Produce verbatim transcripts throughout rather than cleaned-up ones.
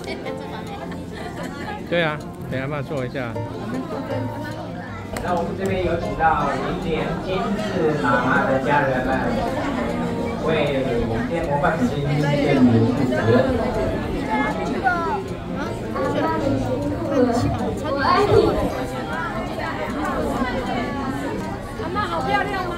对啊，等下帮我做一下。 那我们这边有请到零点金氏妈妈的家人们，为天魔伴母亲献礼祝福。 我爱你。阿嬷好漂亮吗？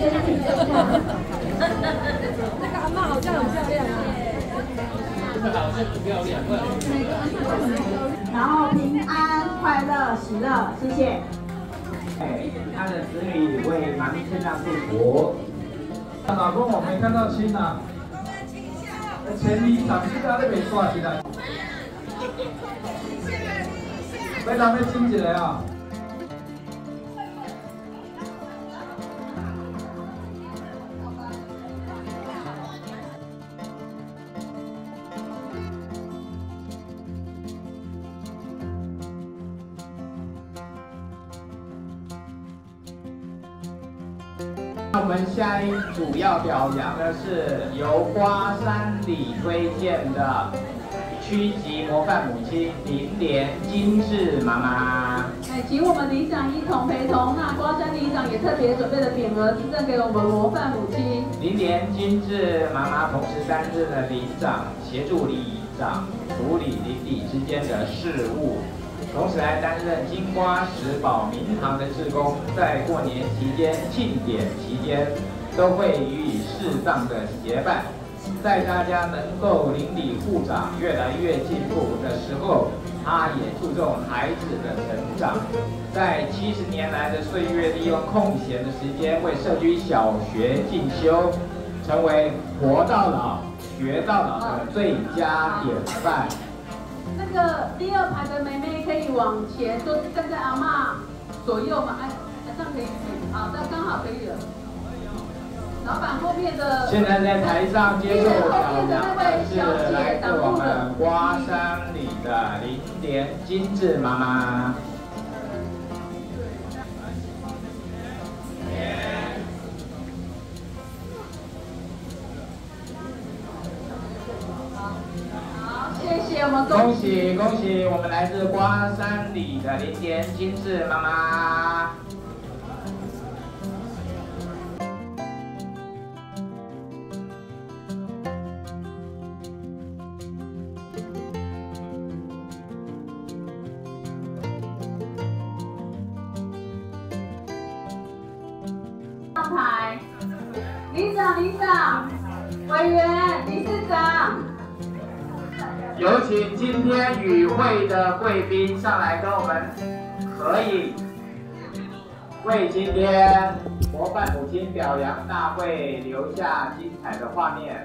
那个阿嬷好像很漂亮啊。这个好像很漂亮。 然后平安、快乐、喜乐，谢谢。 哎，他的子女为妈咪献上祝福。 老公，我没看到亲啊。前里长这个那边挂起来。来，咱们亲起来啊！ 我们下一组要表扬的是由瓜山里推荐的区级模范母亲林莲金智妈妈。 哎，请我们里长一同陪同。那瓜山里长也特别准备了匾额，赠给我们模范母亲林莲金智妈妈，同时担任了里长，协助里长处理邻里之间的事务。同时还担任金瓜石宝民堂的志工，在过年期间、庆典期间，都会予以适当的协办。在大家能够邻里护长越来越进步的时候，他也注重孩子的成长。在七十年来的岁月，利用空闲的时间为社区小学进修，成为活到老、学到老的最佳典范。 那个第二排的妹妹可以往前，都站在阿嬷左右嘛？哎，这样可以，好，这刚好可以了。老板后面的， 现在在台上接受表扬的是来自我们瓜山里的林莲金智妈妈。恭喜恭喜！我们来自瓜山里的林莲金智妈妈。 上台，里长、里长、委员、理事长。 有请今天与会的贵宾上来跟我们合影，为今天模范母亲表扬大会留下精彩的画面。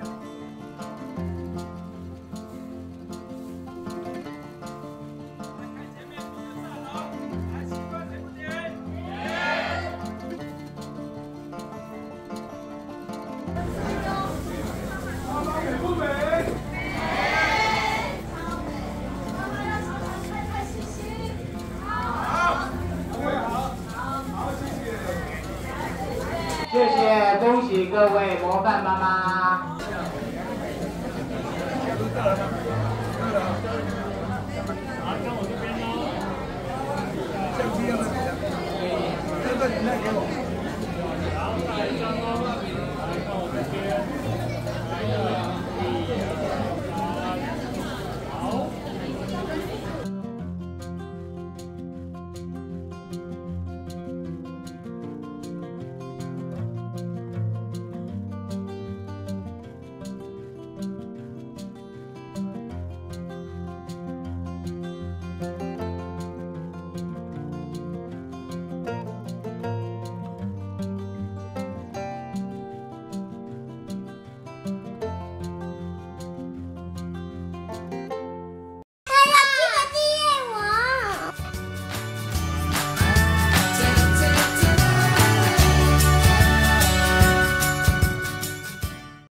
谢谢，恭喜各位模范妈妈。相机要不要？这个你那给我。